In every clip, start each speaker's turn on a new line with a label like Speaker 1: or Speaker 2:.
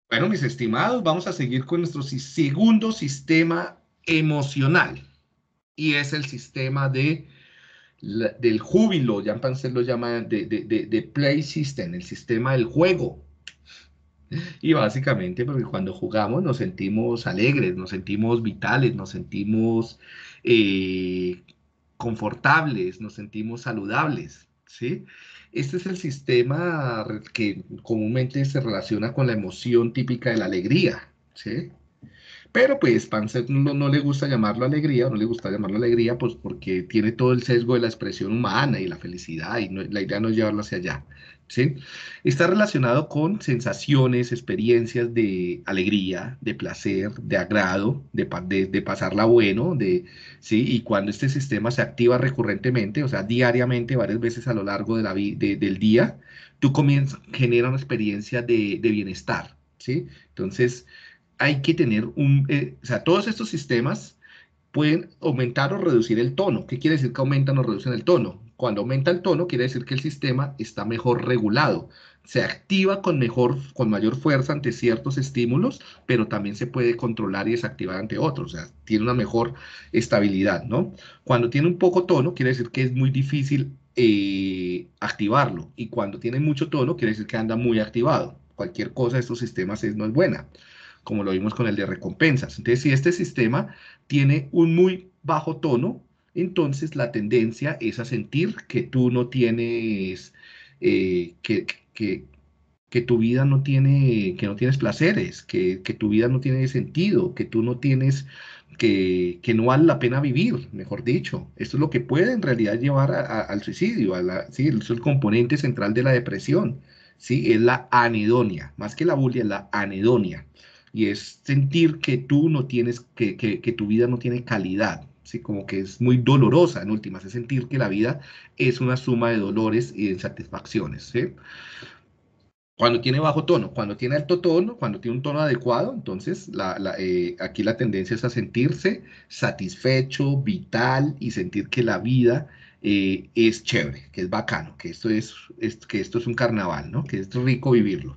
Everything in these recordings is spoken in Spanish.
Speaker 1: Bueno, mis estimados, vamos a seguir con nuestro segundo sistema emocional y es el sistema del júbilo, ya Panzer lo llama de play system, el sistema del juego. Y básicamente porque cuando jugamos nos sentimos alegres, nos sentimos vitales, nos sentimos eh, confortables, nos sentimos saludables, ¿sí? Este es el sistema que comúnmente se relaciona con la emoción típica de la alegría, ¿sí? Pero pues Panzer no le gusta llamarlo alegría, no le gusta llamarlo alegría, pues porque tiene todo el sesgo de la expresión humana y la felicidad, y la idea no es llevarlo hacia allá, ¿sí? Está relacionado con sensaciones, experiencias de alegría, de placer, de agrado, de pasarla bueno, ¿sí? Y cuando este sistema se activa recurrentemente, o sea, diariamente, varias veces a lo largo del día, tú comienzas, genera una experiencia de bienestar, ¿sí? Entonces, hay que tener o sea, todos estos sistemas pueden aumentar o reducir el tono. ¿Qué quiere decir que aumentan o reducen el tono? Cuando aumenta el tono, quiere decir que el sistema está mejor regulado. Se activa con mayor fuerza ante ciertos estímulos, pero también se puede controlar y desactivar ante otros. O sea, tiene una mejor estabilidad, ¿no? Cuando tiene un poco tono, quiere decir que es muy difícil activarlo. Y cuando tiene mucho tono, quiere decir que anda muy activado. Cualquier cosa de estos sistemas no es buena, como lo vimos con el de recompensas. Entonces, si este sistema tiene un muy bajo tono, entonces la tendencia es a sentir que tú no tienes, eh, que, que, que tu vida no tiene, que no tienes placeres, que tu vida no tiene sentido, que tú no tienes, que no vale la pena vivir, mejor dicho. Esto es lo que puede en realidad llevar al suicidio, sí, es el componente central de la depresión, sí, es la anedonia, más que la bulia, es la anedonia. Y es sentir que tú no tienes, que tu vida no tiene calidad, ¿sí? Como que es muy dolorosa en últimas, es sentir que la vida es una suma de dolores y de insatisfacciones, ¿sí? Cuando tiene bajo tono, cuando tiene alto tono, cuando tiene un tono adecuado, entonces aquí la tendencia es a sentirse satisfecho, vital y sentir que la vida es chévere, que es bacano, que esto es un carnaval, ¿no? Que es rico vivirlo.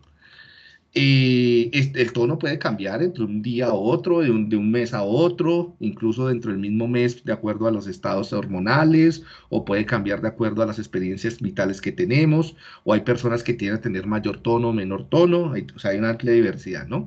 Speaker 1: El tono puede cambiar entre un día a otro, de un mes a otro, incluso dentro del mismo mes, de acuerdo a los estados hormonales, o puede cambiar de acuerdo a las experiencias vitales que tenemos, o hay personas que tienden a tener mayor tono o menor tono, o sea, hay una amplia diversidad, ¿no?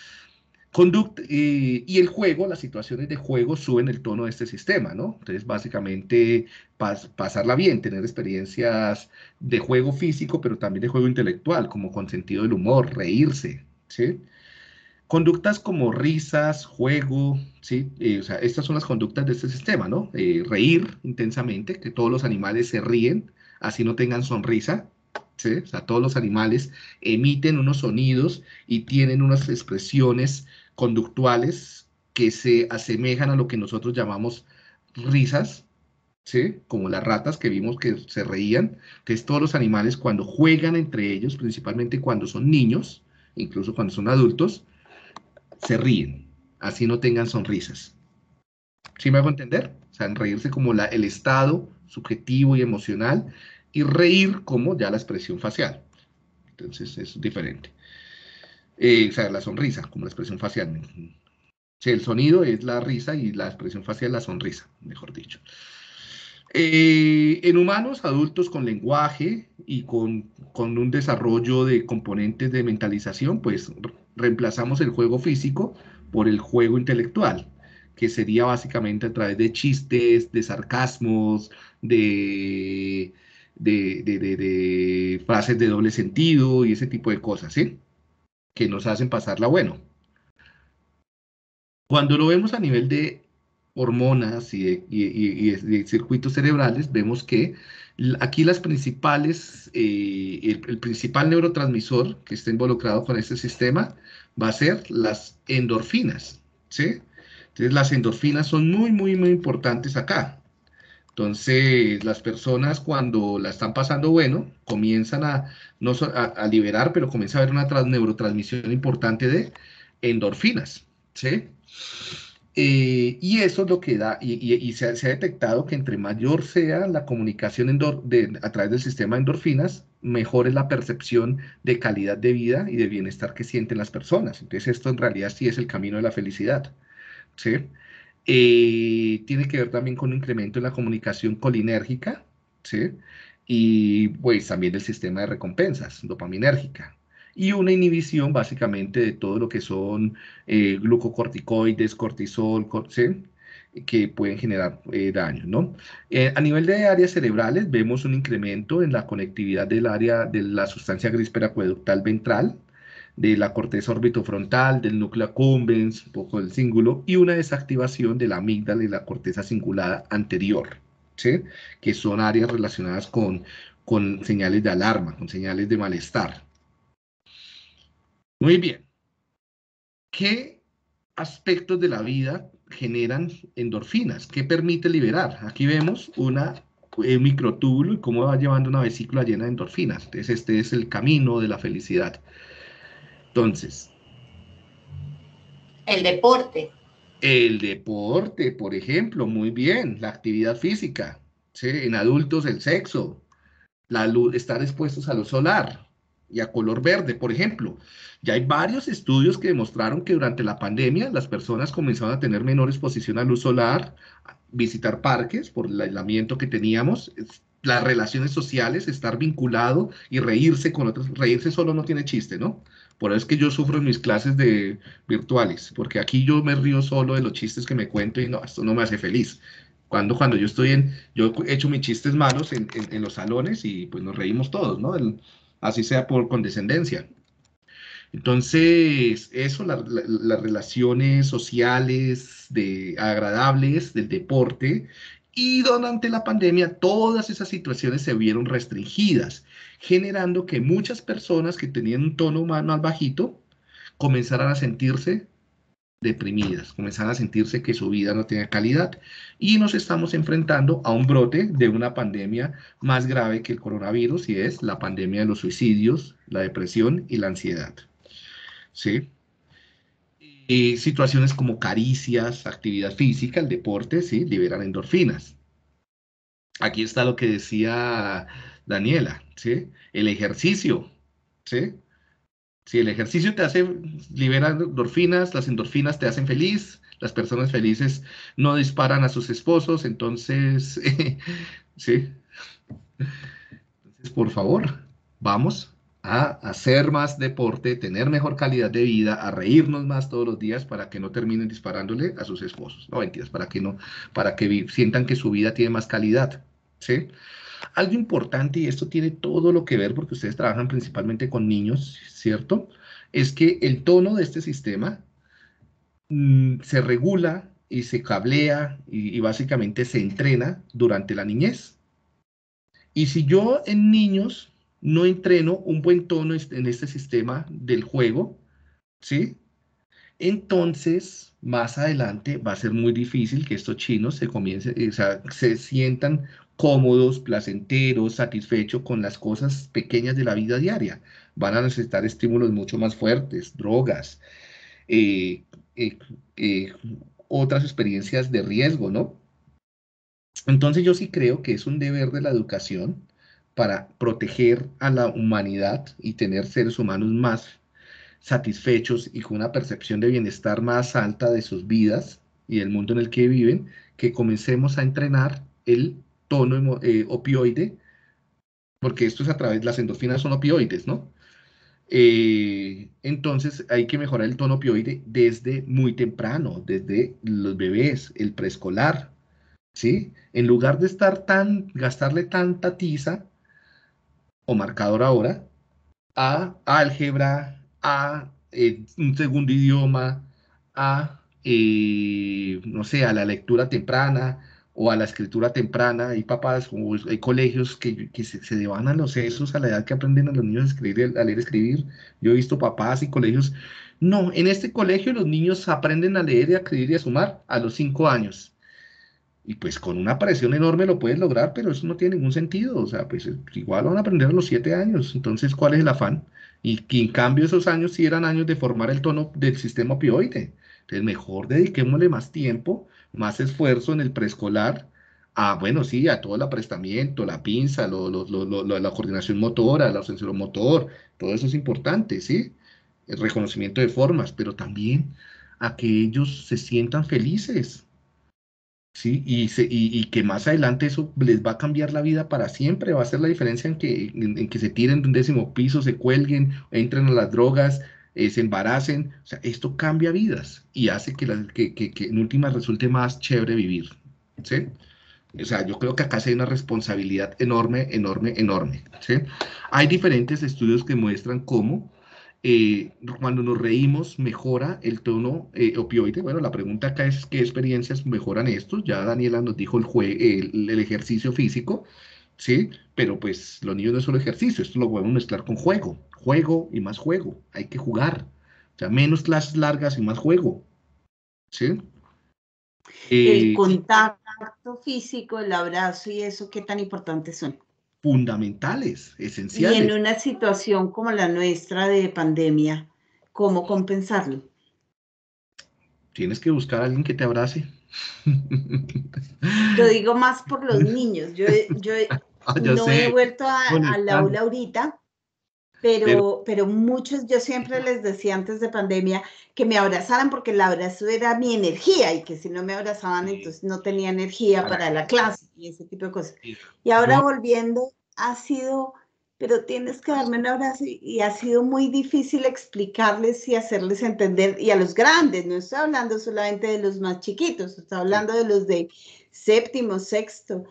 Speaker 1: Y el juego, las situaciones de juego suben el tono de este sistema, ¿no? Entonces, básicamente, pasarla bien, tener experiencias de juego físico, pero también de juego intelectual, como con sentido del humor, reírse, ¿sí? Conductas como risas, juego, ¿sí? O sea, estas son las conductas de este sistema, ¿no? Reír intensamente, que todos los animales se ríen, así no tengan sonrisa, ¿sí? O sea, todos los animales emiten unos sonidos y tienen unas expresiones conductuales que se asemejan a lo que nosotros llamamos risas, ¿sí? Como las ratas que vimos que se reían. Entonces, todos los animales cuando juegan entre ellos, principalmente cuando son niños, incluso cuando son adultos, se ríen, así no tengan sonrisas. ¿Sí me hago entender? O sea, en reírse como el estado subjetivo y emocional y reír como ya la expresión facial. Entonces es diferente. O sea, la sonrisa como la expresión facial. Sí, el sonido es la risa y la expresión facial la sonrisa, mejor dicho. En humanos adultos con lenguaje y con un desarrollo de componentes de mentalización, pues reemplazamos el juego físico por el juego intelectual, que sería básicamente a través de chistes, de sarcasmos, de frases de doble sentido y ese tipo de cosas, ¿sí? Que nos hacen pasarla bueno. Cuando lo vemos a nivel de hormonas y de circuitos cerebrales, vemos que aquí las principales, el principal neurotransmisor que está involucrado con este sistema va a ser las endorfinas, ¿sí? Entonces las endorfinas son muy, muy, muy importantes acá. Entonces, las personas cuando la están pasando bueno, comienzan no a liberar, pero comienza a haber una neurotransmisión importante de endorfinas, ¿sí? Y eso es lo que da, y se ha detectado que entre mayor sea la comunicación a través del sistema de endorfinas, mejor es la percepción de calidad de vida y de bienestar que sienten las personas. Entonces esto en realidad sí es el camino de la felicidad, ¿sí? Tiene que ver también con un incremento en la comunicación colinérgica, ¿sí? Y pues también del sistema de recompensas, dopaminérgica. Y una inhibición básicamente de todo lo que son glucocorticoides, cortisol, ¿sí? Que pueden generar daño, ¿no? A nivel de áreas cerebrales vemos un incremento en la conectividad del área de la sustancia gris periacueductal ventral, de la corteza orbitofrontal, del núcleo accumbens, un poco del cíngulo, y una desactivación de la amígdala y la corteza cingulada anterior, ¿sí? Que son áreas relacionadas con señales de alarma, con señales de malestar. Muy bien. ¿Qué aspectos de la vida generan endorfinas? ¿Qué permite liberar? Aquí vemos un microtúbulo y cómo va llevando una vesícula llena de endorfinas. Entonces, este es el camino de la felicidad. Entonces,
Speaker 2: El deporte.
Speaker 1: el deporte, por ejemplo, muy bien, la actividad física, ¿sí? En adultos el sexo, la luz, estar expuestos a luz solar y a color verde, por ejemplo. Ya hay varios estudios que demostraron que durante la pandemia las personas comenzaron a tener menor exposición a luz solar, a visitar parques por el aislamiento que teníamos, las relaciones sociales, estar vinculado y reírse con otros. Reírse solo no tiene chiste, ¿no? Por eso es que yo sufro en mis clases de virtuales, porque aquí yo me río solo de los chistes que me cuento y no, esto no me hace feliz. Cuando yo he hecho mis chistes malos en los salones y pues nos reímos todos, ¿no? Así sea por condescendencia. Entonces, eso, las relaciones sociales agradables del deporte, y durante la pandemia todas esas situaciones se vieron restringidas, generando que muchas personas que tenían un tono más bajito comenzaran a sentirse deprimidas, comenzaron a sentirse que su vida no tenía calidad, y nos estamos enfrentando a un brote de una pandemia más grave que el coronavirus, y es la pandemia de los suicidios, la depresión y la ansiedad, ¿sí? Situaciones como caricias, actividad física, el deporte, ¿sí? Liberan endorfinas. Aquí está lo que decía Daniela, ¿sí? El ejercicio, ¿sí? Si el ejercicio te hace liberar endorfinas, las endorfinas te hacen feliz, las personas felices no disparan a sus esposos, entonces, sí, entonces por favor, vamos a hacer más deporte, tener mejor calidad de vida, a reírnos más todos los días para que no terminen disparándole a sus esposos. No, mentiras, para que no, para que sientan que su vida tiene más calidad, ¿sí? Algo importante, y esto tiene todo lo que ver porque ustedes trabajan principalmente con niños, ¿cierto? Es que el tono de este sistema se regula y se cablea y básicamente se entrena durante la niñez. Y si yo en niños no entreno un buen tono en este sistema del juego, ¿sí? Entonces, más adelante va a ser muy difícil que estos chinos o sea, se sientan cómodos, placenteros, satisfechos con las cosas pequeñas de la vida diaria. Van a necesitar estímulos mucho más fuertes, drogas, eh, eh, eh, otras experiencias de riesgo, ¿no? Entonces yo sí creo que es un deber de la educación para proteger a la humanidad y tener seres humanos más satisfechos y con una percepción de bienestar más alta de sus vidas y del mundo en el que viven, que comencemos a entrenar el tono opioide, porque esto es a través, las endorfinas son opioides, ¿no? Entonces hay que mejorar el tono opioide desde muy temprano, desde los bebés, el preescolar, ¿sí? En lugar de gastarle tanta tiza o marcador ahora a álgebra, a un segundo idioma, no sé, a la lectura temprana o a la escritura temprana. Hay papás o hay colegios que se devanan los sesos a la edad que aprenden a los niños a escribir, a leer y escribir. Yo he visto papás y colegios. No, en este colegio los niños aprenden a leer y a escribir y a sumar a los 5 años. Y pues con una presión enorme lo puedes lograr, pero eso no tiene ningún sentido. O sea, pues igual van a aprender a los 7 años. Entonces, ¿cuál es el afán? Y que en cambio esos años sí eran años de formar el tono del sistema opioide. Entonces, mejor dediquémosle más tiempo, más esfuerzo en el preescolar, a, bueno, sí, a todo el aprestamiento, la pinza, la coordinación motora, la sensoromotor, todo eso es importante, ¿sí? El reconocimiento de formas, pero también a que ellos se sientan felices, ¿sí? Y que más adelante eso les va a cambiar la vida para siempre, va a ser la diferencia en que se tiren de un 10.º piso, se cuelguen, entren a las drogas, se embaracen, o sea, esto cambia vidas y hace que en última resulte más chévere vivir, ¿sí? O sea, yo creo que acá sí hay una responsabilidad enorme, enorme, enorme, ¿sí? Hay diferentes estudios que muestran cómo cuando nos reímos mejora el tono opioide. Bueno, la pregunta acá es qué experiencias mejoran esto. Ya Daniela nos dijo el ejercicio físico, ¿sí? Pero pues los niños no es solo ejercicio, esto lo podemos mezclar con juego, juego y más juego. Hay que jugar. O sea, menos clases largas y más juego, ¿sí?
Speaker 2: El
Speaker 1: Eh,
Speaker 2: contacto físico, el abrazo y eso, ¿qué tan importantes son?
Speaker 1: fundamentales,
Speaker 2: Y en
Speaker 1: esenciales.
Speaker 2: una situación como la nuestra de pandemia, ¿cómo compensarlo?
Speaker 1: Tienes que buscar a alguien que te abrace.
Speaker 2: Lo digo más por los niños. Yo
Speaker 1: Ah, ya
Speaker 2: no he
Speaker 1: sé,
Speaker 2: vuelto al
Speaker 1: conectar,
Speaker 2: aula ahorita,
Speaker 1: pero
Speaker 2: pero muchos, yo siempre les decía antes de pandemia que me abrazaran porque el abrazo era mi energía y que si no me abrazaban entonces no tenía energía
Speaker 1: para
Speaker 2: para la
Speaker 1: qué.
Speaker 2: clase y ese tipo de cosas.
Speaker 1: Mira,
Speaker 2: Y ahora
Speaker 1: yo,
Speaker 2: volviendo, ha sido, pero tienes que darme un abrazo y ha sido muy difícil explicarles y hacerles entender, y a los grandes, no estoy hablando solamente de los más chiquitos, estoy
Speaker 1: sí,
Speaker 2: hablando de los de séptimo, sexto,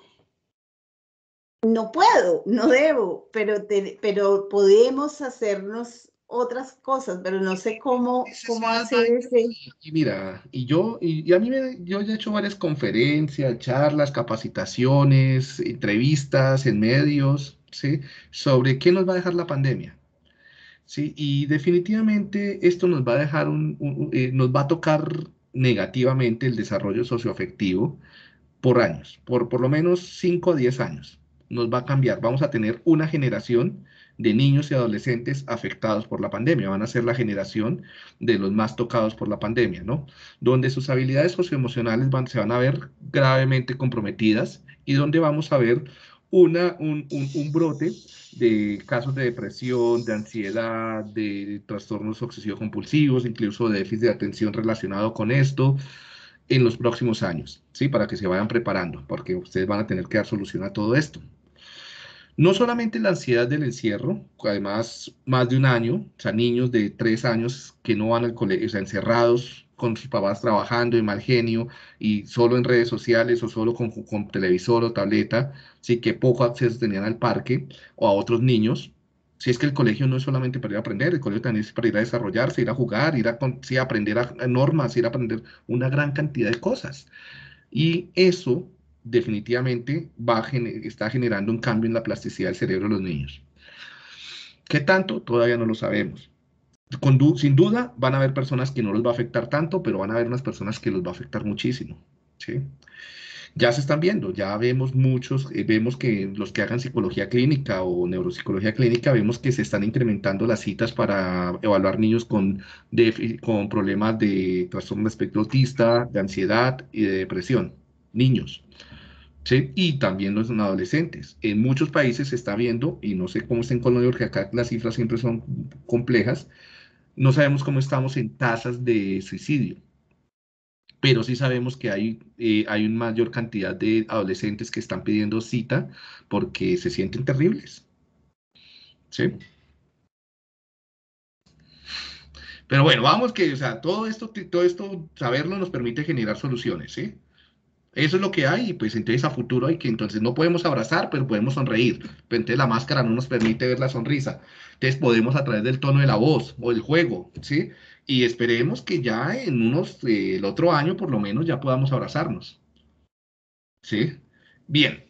Speaker 2: no puedo, no debo, pero podemos hacernos otras cosas, pero no sé
Speaker 1: ese es
Speaker 2: cómo
Speaker 1: más
Speaker 2: hacer
Speaker 1: vaina.
Speaker 2: ese.
Speaker 1: Y mira, y a mí yo ya he hecho varias conferencias, charlas, capacitaciones, entrevistas en medios, ¿sí? Sobre qué nos va a dejar la pandemia. Sí, y definitivamente esto nos va a dejar nos va a tocar negativamente el desarrollo socioafectivo por años, por lo menos 5 a 10 años. Nos va a cambiar. Vamos a tener una generación de niños y adolescentes afectados por la pandemia. Van a ser la generación de los más tocados por la pandemia, ¿no? Donde sus habilidades socioemocionales se van a ver gravemente comprometidas y donde vamos a ver un brote de casos de depresión, de ansiedad, de trastornos obsesivos compulsivos, incluso de déficit de atención relacionado con esto en los próximos años, ¿sí? Para que se vayan preparando, porque ustedes van a tener que dar solución a todo esto. No solamente la ansiedad del encierro, además más de un año, o sea, niños de 3 años que no van al colegio, o sea, encerrados con sus papás trabajando de mal genio y solo en redes sociales o solo con televisor o tableta, sí que poco acceso tenían al parque o a otros niños. Si es que el colegio no es solamente para ir a aprender, el colegio también es para ir a desarrollarse, ir a jugar, sí, a aprender a normas, ir a aprender una gran cantidad de cosas. Y eso definitivamente está generando un cambio en la plasticidad del cerebro de los niños. ¿Qué tanto? Todavía no lo sabemos. Sin duda van a haber personas que no los va a afectar tanto, pero van a haber unas personas que los va a afectar muchísimo. ¿Sí? Ya se están viendo, ya vemos muchos, vemos que los que hagan psicología clínica o neuropsicología clínica, vemos que se están incrementando las citas para evaluar niños con problemas de trastorno de espectro autista, de ansiedad y de depresión. Niños. ¿Sí? Y también los adolescentes. En muchos países se está viendo, y no sé cómo está en Colombia, porque acá las cifras siempre son complejas, no sabemos cómo estamos en tasas de suicidio, pero sí sabemos que hay una mayor cantidad de adolescentes que están pidiendo cita porque se sienten terribles. ¿Sí? Pero bueno, vamos que, o sea, todo esto, saberlo nos permite generar soluciones, ¿sí? Eso es lo que hay, y pues entonces a futuro hay que, entonces no podemos abrazar, pero podemos sonreír. Pero entonces la máscara no nos permite ver la sonrisa. Entonces podemos a través del tono de la voz o del juego, ¿sí? Y esperemos que ya en el otro año por lo menos ya podamos abrazarnos, ¿sí? Bien,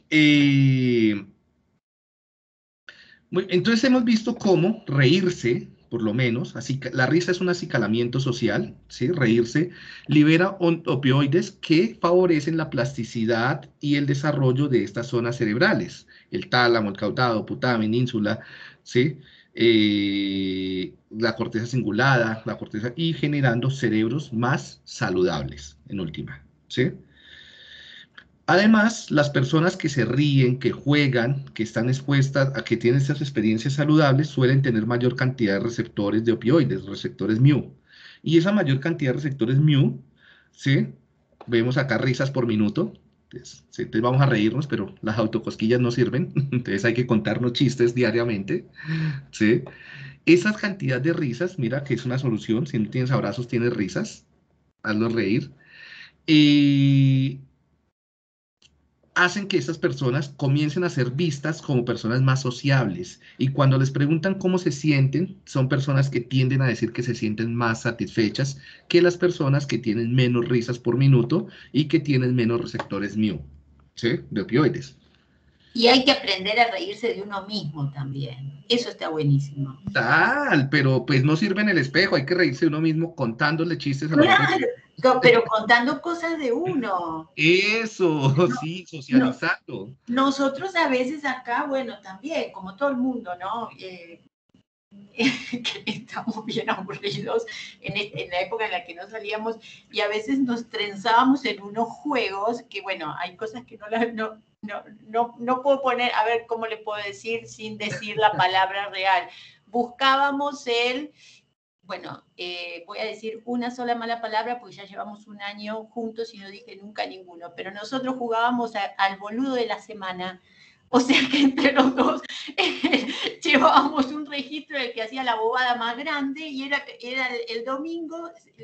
Speaker 1: entonces hemos visto cómo reírse, por lo menos, así la risa es un acicalamiento social, ¿sí? Reírse libera opioides que favorecen la plasticidad y el desarrollo de estas zonas cerebrales, el tálamo, el caudado, putamen, ínsula, ¿sí? la corteza cingulada, la corteza, y generando cerebros más saludables, en última, ¿sí? Además, las personas que se ríen, que juegan, que están expuestas a que tienen estas experiencias saludables, suelen tener mayor cantidad de receptores de opioides, receptores mu. Y esa mayor cantidad de receptores mu, ¿sí? Vemos acá risas por minuto. Entonces, sí, entonces vamos a reírnos, pero las autocosquillas no sirven. Entonces hay que contarnos chistes diariamente, ¿sí? Esas cantidades de risas, mira que es una solución. Si no tienes abrazos, tienes risas. Hazlos reír. Y hacen que estas personas comiencen a ser vistas como personas más sociables. Y cuando les preguntan cómo se sienten, son personas que tienden a decir que se sienten más satisfechas que las personas que tienen menos risas por minuto y que tienen menos receptores mu, ¿sí? De opioides.
Speaker 3: Y hay que aprender a reírse de uno mismo también. Eso está buenísimo.
Speaker 1: Tal, pero pues no sirve en el espejo, hay que reírse de uno mismo contándole chistes a los otros.
Speaker 3: Pero contando cosas de uno.
Speaker 1: Eso, no, sí, socializando.
Speaker 3: No. Nosotros a veces acá, bueno, también, como todo el mundo, ¿no? Que estamos bien aburridos en la época en la que no salíamos y a veces nos trenzábamos en unos juegos que, bueno, hay cosas que no puedo poner, a ver cómo le puedo decir sin decir la palabra real. Buscábamos bueno, voy a decir una sola mala palabra porque ya llevamos un año juntos y no dije nunca ninguno, pero nosotros jugábamos al boludo de la semana. O sea que entre los dos llevábamos un registro del que hacía la bobada más grande y era el domingo,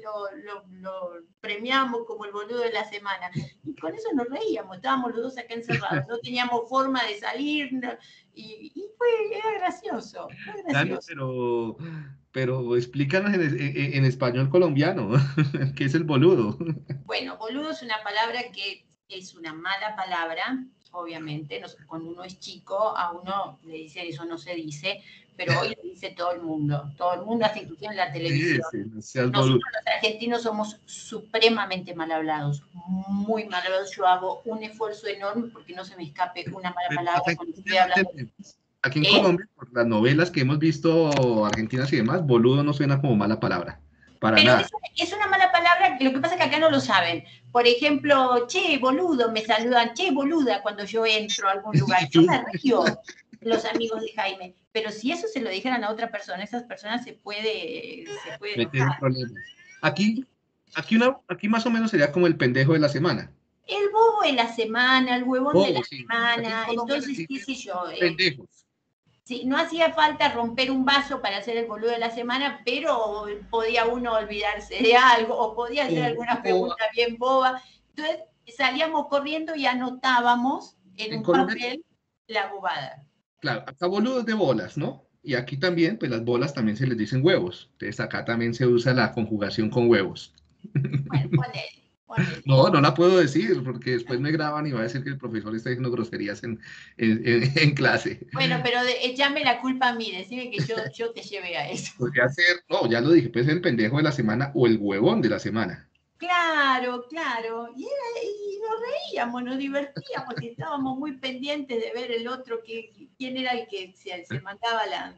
Speaker 3: lo premiamos como el boludo de la semana. Y con eso nos reíamos, estábamos los dos acá encerrados, no teníamos forma de salir y era gracioso. Fue gracioso.
Speaker 1: Dani, pero explícanos en español colombiano, ¿qué es el boludo?
Speaker 3: Bueno, boludo es una palabra que es una mala palabra, obviamente, cuando uno es chico, a uno le dicen eso no se dice, pero hoy lo dice todo el mundo, hasta inclusive en la televisión.
Speaker 1: Sí,
Speaker 3: nosotros los argentinos somos supremamente mal hablados, muy mal hablados. Yo hago un esfuerzo enorme porque no se me escape una mala palabra cuando estoy hablando.
Speaker 1: Aquí en Colombia, por las novelas que hemos visto argentinas y demás, boludo no suena como mala palabra. Para
Speaker 3: pero
Speaker 1: nada.
Speaker 3: Es una mala palabra, lo que pasa es que acá no lo saben. Por ejemplo, che, boludo, me saludan, che, boluda, cuando yo entro a algún lugar. Yo me río, los amigos de Jaime. Pero si eso se lo dijeran a otra persona, esas personas se puede enojar.
Speaker 1: Aquí más o menos sería como el pendejo de la semana.
Speaker 3: El bobo de la semana, el huevón de la semana. Entonces, qué sé yo.
Speaker 1: Pendejos.
Speaker 3: Sí, no hacía falta romper un vaso para hacer el boludo de la semana, pero podía uno olvidarse de algo o podía hacer alguna pregunta bien boba. Entonces salíamos corriendo y anotábamos en un papel la bobada.
Speaker 1: Claro, acá boludos de bolas, ¿no? Y aquí también, pues las bolas también se les dicen huevos. Entonces acá también se usa la conjugación con huevos.
Speaker 3: Bueno, ponele.
Speaker 1: No la puedo decir porque después me graban y va a decir que el profesor está diciendo groserías en clase.
Speaker 3: Bueno, pero echame la culpa a mí, decime que yo te llevé a eso.
Speaker 1: Podría ser, no, ya lo dije, puede ser el pendejo de la semana o el huevón de la semana.
Speaker 3: Claro. Y nos reíamos, nos divertíamos y estábamos muy pendientes de ver el otro, quién era el que se mandaba la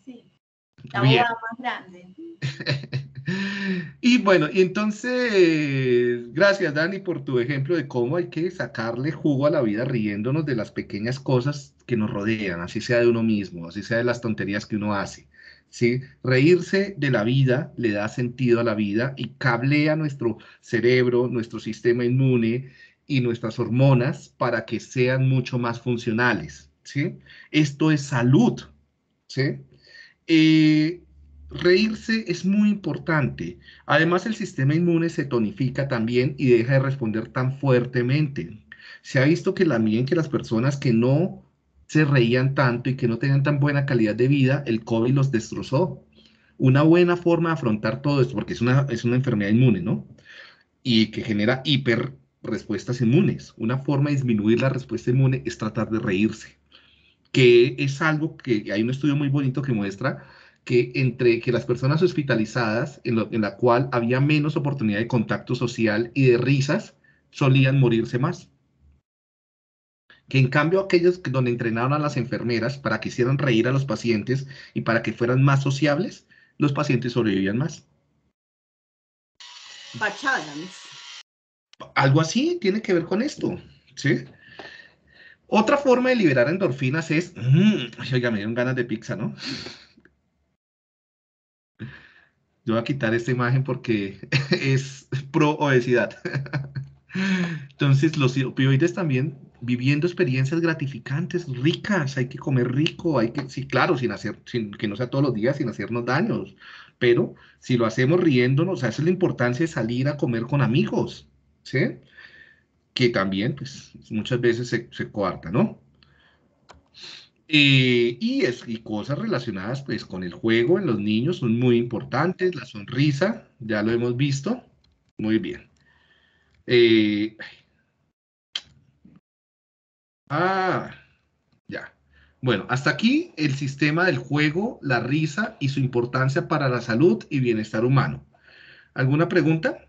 Speaker 3: bobada más grande.
Speaker 1: Y bueno, y entonces, gracias Dani por tu ejemplo de cómo hay que sacarle jugo a la vida riéndonos de las pequeñas cosas que nos rodean, así sea de uno mismo, así sea de las tonterías que uno hace. ¿Sí? Reírse de la vida le da sentido a la vida y cablea nuestro cerebro, nuestro sistema inmune y nuestras hormonas para que sean mucho más funcionales. ¿Sí? Esto es salud. ¿Sí? Reírse es muy importante. Además, el sistema inmune se tonifica también y deja de responder tan fuertemente. Se ha visto que también que las personas que no se reían tanto y que no tenían tan buena calidad de vida, el COVID los destrozó. Una buena forma de afrontar todo esto, porque es una enfermedad inmune, ¿no? Y que genera hiper respuestas inmunes. Una forma de disminuir la respuesta inmune es tratar de reírse, que es algo que hay un estudio muy bonito que muestra que entre que las personas hospitalizadas, en la cual había menos oportunidad de contacto social y de risas, solían morirse más. Que en cambio aquellos donde entrenaron a las enfermeras para que hicieran reír a los pacientes y para que fueran más sociables, los pacientes sobrevivían más.
Speaker 2: Patch Adams.
Speaker 1: Algo así tiene que ver con esto, ¿sí? Otra forma de liberar endorfinas es, oiga, me dieron ganas de pizza, ¿no? Yo voy a quitar esta imagen porque es pro obesidad. Entonces, los opioides también, viviendo experiencias gratificantes, ricas, hay que comer rico, hay que, sí, claro, sin que no sea todos los días, sin hacernos daños, pero si lo hacemos riéndonos, esa es la importancia de salir a comer con amigos, ¿sí? Que también, pues, muchas veces se coarta, ¿no? Y cosas relacionadas, pues, con el juego en los niños son muy importantes, la sonrisa, ya lo hemos visto, muy bien. Eh, ah, ya. Bueno, hasta aquí el sistema del juego, la risa y su importancia para la salud y bienestar humano. ¿Alguna pregunta?